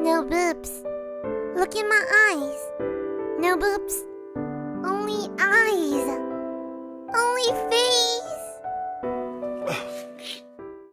No boobs. Look in my eyes. No boobs. Only eyes. Only face.